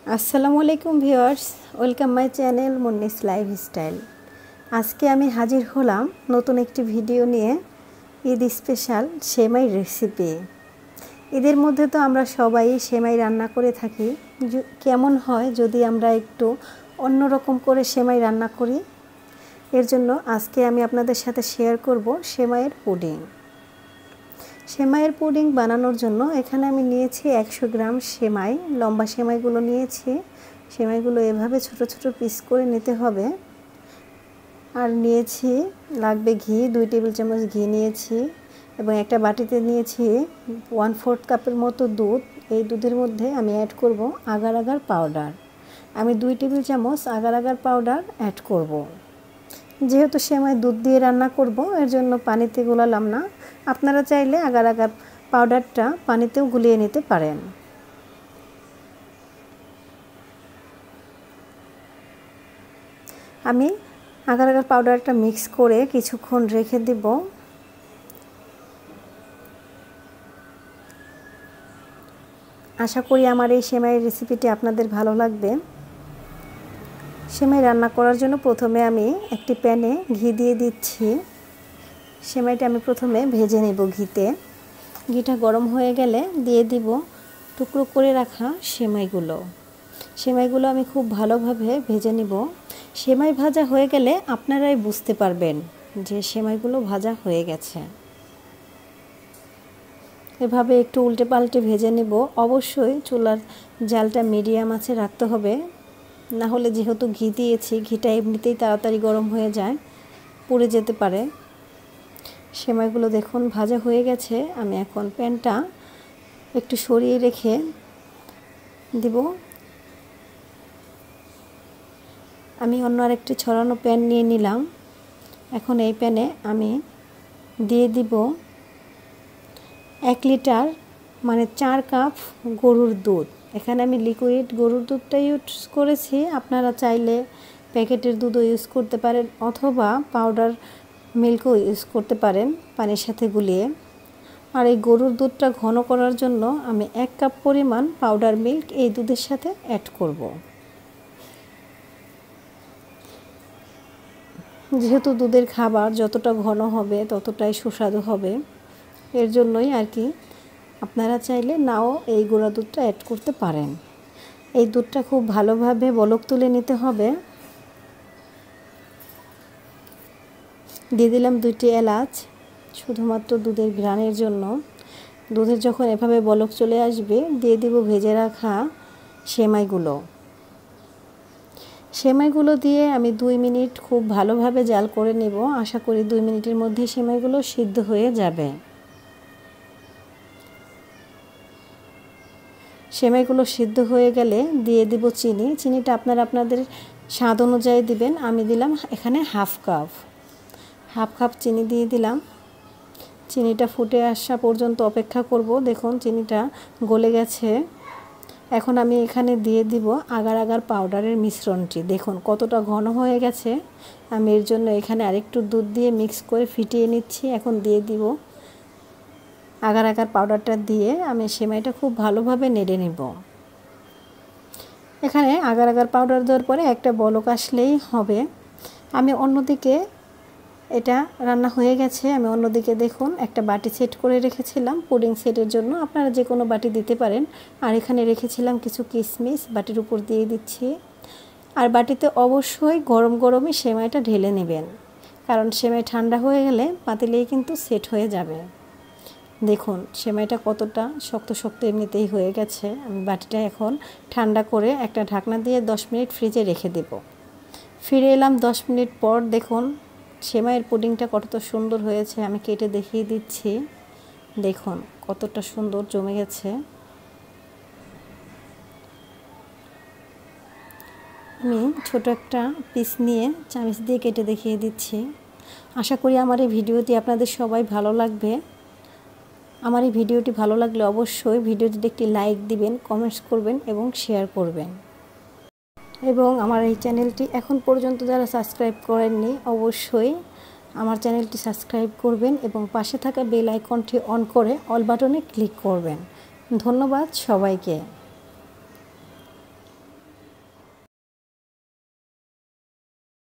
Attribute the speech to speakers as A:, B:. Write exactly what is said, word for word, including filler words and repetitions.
A: আসসালামু আলাইকুম viewers, welcome my channel Munni's lifestyle. আজকে আমি হাজির হলাম নতুন একটি ভিডিও নিয়ে, ঈদ স্পেশাল সেমাই রেসিপি। ঈদের মধ্যে তো আমরা সবাই সেমাই রান্না করে থাকি। কেমন হয় যদি আমরা একটু অন্যরকম করে সেমাই রান্না করি? এর জন্য আজকে আমি আপনাদের সাথে শেয়ার করব সেমাইয়ের পুডিং। সেমাইয়ের পুডিং বানানোর জন্য এখানে আমি নিয়েছি একশো গ্রাম সেমাই। লম্বা সেমাইগুলো নিয়েছি। সেমাইগুলো এভাবে ছোট ছোট পিস করে নিতে হবে। আর নিয়েছি লাগবে ঘি, দুই টেবিল চামচ ঘি নিয়েছি এবং একটা বাটিতে নিয়েছি ওয়ান ফোর্থ কাপের মতো দুধ। এই দুধের মধ্যে আমি অ্যাড করব আগার আগার পাউডার। আমি দুই টেবিল চামচ আগার আগার পাউডার অ্যাড করব। যেহেতু সেমাই দুধ দিয়ে রান্না করব, এর জন্য পানিতে গোলালাম না। আপনারা চাইলে আগার আগার পাউডারটা পানিতেও গুলিয়ে নিতে পারেন। আমি আগার আগার পাউডারটা মিক্স করে কিছুক্ষণ রেখে দেব। আশা করি আমার এই সেমাইয়ের রেসিপিটি আপনাদের ভালো লাগবে। সেমাই রান্না করার জন্য প্রথমে আমি একটি প্যানে ঘি দিয়ে দিচ্ছি। সেমাইটা আমি প্রথমে ভেজে নেব ঘিতে। ঘিটা গরম হয়ে গেলে দিয়ে দিব টুকরো করে রাখা সেমাইগুলো। সেমাইগুলো আমি খুব ভালোভাবে ভেজে নিব। সেমাই ভাজা হয়ে গেলে আপনারাই বুঝতে পারবেন যে সেমাইগুলো ভাজা হয়ে গেছে। এভাবে একটু উল্টে পাল্টে ভেজে নেব। অবশ্যই চুলার জালটা মিডিয়াম আঁচে রাখতে হবে, না হলে যেহেতু ঘি দিয়েছি, ঘিটা এমনিতেই তাড়াতাড়ি গরম হয়ে যায়, পুড়ে যেতে পারে। সেমাইগুলো দেখুন ভাজা হয়ে গেছে। আমি এখন প্যানটা একটু সরিয়ে রেখে দিব। আমি অন্য আরেকটি ছড়ানো প্যান নিয়ে নিলাম। এখন এই প্যানে আমি দিয়ে দিব এক লিটার মানে চার কাপ গরুর দুধ। এখানে আমি লিকুইড গরুর দুধটা ইউজ করেছি। আপনারা চাইলে প্যাকেটের দুধও ইউজ করতে পারেন অথবা পাউডার মিল্কও ইউজ করতে পারেন পানির সাথে গুলিয়ে। আর এই গরুর দুধটা ঘন করার জন্য আমি এক কাপ পরিমাণ পাউডার মিল্ক এই দুধের সাথে অ্যাড করব। যেহেতু দুধের খাবার যতটা ঘন হবে ততটাই সুস্বাদু হবে, এর জন্যই আর কি। আপনারা চাইলে নাও এই গুঁড়া দুধটা অ্যাড করতে পারেন। এই দুধটা খুব ভালোভাবে বলক তুলে নিতে হবে। দিয়ে দিলাম দুইটি এলাচ, শুধুমাত্র দুধের ঘ্রাণের জন্য। দুধের যখন এভাবে বলক চলে আসবে, দিয়ে দিব ভেজে রাখা সেমাইগুলো। সেমাইগুলো দিয়ে আমি দুই মিনিট খুব ভালোভাবে জাল করে নেব। আশা করি দুই মিনিটের মধ্যে সেমাইগুলো সিদ্ধ হয়ে যাবে। সেমাইগুলো সিদ্ধ হয়ে গেলে দিয়ে দিব চিনি। চিনিটা আপনারা আপনাদের স্বাদ অনুযায়ী দিবেন। আমি দিলাম এখানে হাফ কাপ হাফ কাপ চিনি দিয়ে দিলাম। চিনিটা ফুটে আসা পর্যন্ত অপেক্ষা করব। দেখুন চিনিটা গলে গেছে। এখন আমি এখানে দিয়ে দিব আগার আগার পাউডারের মিশ্রণটি। দেখুন কতটা ঘন হয়ে গেছে। আমি এর জন্য এখানে আরেকটু দুধ দিয়ে মিক্স করে ফিটিয়ে নিচ্ছি। এখন দিয়ে দিব আগার আগার পাউডারটা দিয়ে আমি সেমাইটা খুব ভালোভাবে নেড়ে নেব। এখানে আগার আগার পাউডার দেওয়ার পরে একটা বলক আসলেই হবে। আমি অন্যদিকে এটা রান্না হয়ে গেছে। আমি অন্যদিকে দেখুন একটা বাটি সেট করে রেখেছিলাম পুডিং সেটের জন্য। আপনারা যে কোনো বাটি দিতে পারেন। আর এখানে রেখেছিলাম কিছু কিশমিশ, বাটির উপর দিয়ে দিচ্ছি। আর বাটিতে অবশ্যই গরম গরমই সেমাইটা ঢেলে নেবেন, কারণ সেমাই ঠান্ডা হয়ে গেলে পাতিলেই কিন্তু সেট হয়ে যাবে। দেখুন সেমাইটা কতটা শক্ত শক্ত এমনিতেই হয়ে গেছে। আমি বাটিটা এখন ঠান্ডা করে একটা ঢাকনা দিয়ে দশ মিনিট ফ্রিজে রেখে দেব। ফিরে এলাম দশ মিনিট পর। দেখুন সেমাইয়ের পুডিংটা কতটা সুন্দর হয়েছে। আমি কেটে দেখিয়ে দিচ্ছি। দেখুন কতটা সুন্দর জমে গেছে। আমি ছোট একটা পিস নিয়ে চামচ দিয়ে কেটে দেখিয়ে দিচ্ছি। আশা করি আমার এই ভিডিওটি আপনাদের সবাই ভালো লাগবে। আমার এই ভিডিওটি ভালো লাগলে অবশ্যই ভিডিওটিতে একটি লাইক দিবেন, কমেন্টস করবেন এবং শেয়ার করবেন। এবং আমার এই চ্যানেলটি এখন পর্যন্ত যারা সাবস্ক্রাইব করেননি, অবশ্যই আমার চ্যানেলটি সাবস্ক্রাইব করবেন এবং পাশে থাকা বেল আইকনটি অন করে অল বাটনে ক্লিক করবেন। ধন্যবাদ সবাইকে।